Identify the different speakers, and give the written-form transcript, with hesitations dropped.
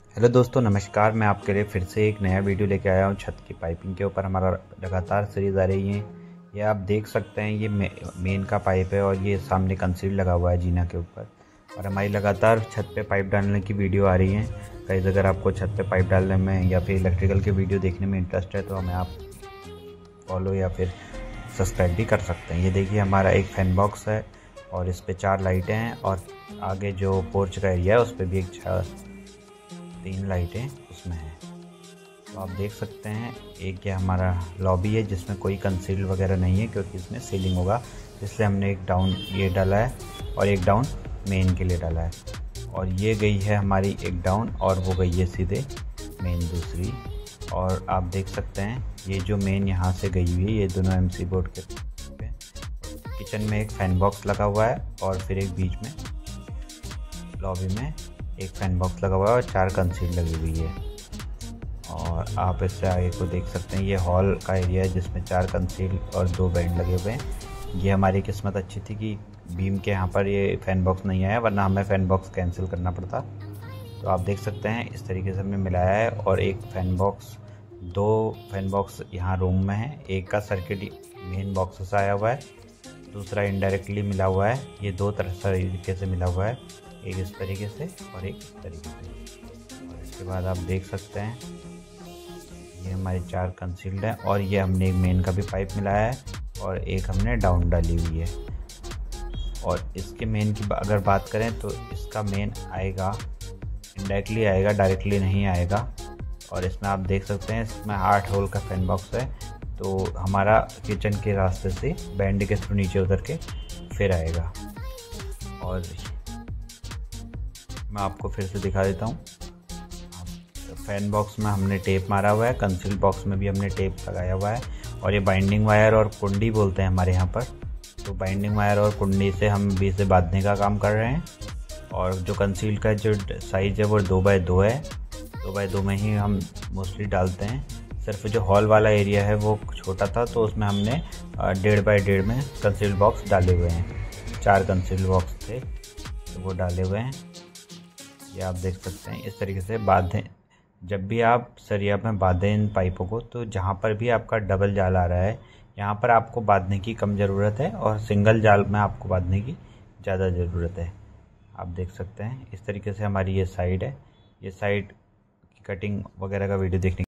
Speaker 1: Hello दोस्तों, नमस्कार। मैं आपके लिए फिर से एक नया वीडियो लेके आया हूँ। छत की पाइपिंग के ऊपर हमारा लगातार सीरीज आ रही है। ये आप देख सकते हैं, ये मेन का पाइप है और ये सामने कंसील लगा हुआ है जीना के ऊपर। और हमारी लगातार छत पे पाइप डालने की वीडियो आ रही है। गाइस, अगर आपको छत पे पाइप डालने में या फिर इलेक्ट्रिकल की वीडियो देखने में इंटरेस्ट है तो हमें आप फॉलो या फिर सब्सक्राइब भी कर सकते हैं। ये देखिए, हमारा एक फैन बॉक्स है और इस पर 4 लाइटें हैं और आगे जो पोर्च का एरिया है उस पर भी 3 लाइटें उसमें हैं। तो आप देख सकते हैं, एक ये हमारा लॉबी है जिसमें कोई कंसील वगैरह नहीं है क्योंकि इसमें सीलिंग होगा, इसलिए हमने एक डाउन ये डाला है और एक डाउन मेन के लिए डाला है। और ये गई है हमारी एक डाउन और वो गई है सीधे मेन दूसरी। और आप देख सकते हैं, ये जो मेन यहाँ से गई हुई है ये दोनों एमसी बोर्ड के पे। किचन में एक फैन बॉक्स लगा हुआ है और फिर एक बीच में लॉबी में एक फैन बॉक्स लगा हुआ है और 4 कंसील लगी हुई है। और आप इससे आगे को देख सकते हैं, ये हॉल का एरिया है जिसमें 4 कंसील और 2 बैंड लगे हुए हैं। ये हमारी किस्मत अच्छी थी कि बीम के यहाँ पर ये फैन बॉक्स नहीं आया, वरना हमें फैन बॉक्स कैंसिल करना पड़ता। तो आप देख सकते हैं, इस तरीके से हमने मिलाया है। और एक फैन बॉक्स, 2 फैन बॉक्स यहाँ रूम में है। एक का सर्किट मेन बॉक्स से आया हुआ है, दूसरा इनडायरेक्टली मिला हुआ है। ये 2 तरीके से मिला हुआ है, एक इस तरीके से और एक इस तरीके से। और इसके बाद आप देख सकते हैं, ये हमारी 4 कंसील्ड है और ये हमने एक मेन का भी पाइप मिलाया है और एक हमने डाउन डाली हुई है। और इसके मेन की अगर बात करें तो इसका मेन आएगा इनडायरेक्टली आएगा, डायरेक्टली नहीं आएगा। और इसमें आप देख सकते हैं, इसमें 8 होल का फैन बॉक्स है, तो हमारा किचन के रास्ते से बैंड के थ्रू नीचे उतर के फिर आएगा। और मैं आपको फिर से दिखा देता हूँ। फैन बॉक्स में हमने टेप मारा हुआ है, कंसील बॉक्स में भी हमने टेप लगाया हुआ है। और ये बाइंडिंग वायर और कुंडी बोलते हैं हमारे यहाँ पर। तो बाइंडिंग वायर और कुंडी से हम भी इसे बांधने का काम कर रहे हैं। और जो कंसील का जो साइज़ है वो 2x2 है। 2x2 में ही हम मोस्टली डालते हैं। सिर्फ जो हॉल वाला एरिया है वो छोटा था, तो उसमें हमने 1.5x1.5 में कंसील बॉक्स डाले हुए हैं। 4 कंसील बॉक्स थे तो वो डाले हुए हैं। ये आप देख सकते हैं, इस तरीके से बांधें। जब भी आप सरिया में बांधें इन पाइपों को, तो जहाँ पर भी आपका डबल जाल आ रहा है यहाँ पर आपको बांधने की कम ज़रूरत है और सिंगल जाल में आपको बांधने की ज़्यादा ज़रूरत है। आप देख सकते हैं, इस तरीके से हमारी ये साइड है। ये साइड की कटिंग वगैरह का वीडियो देखने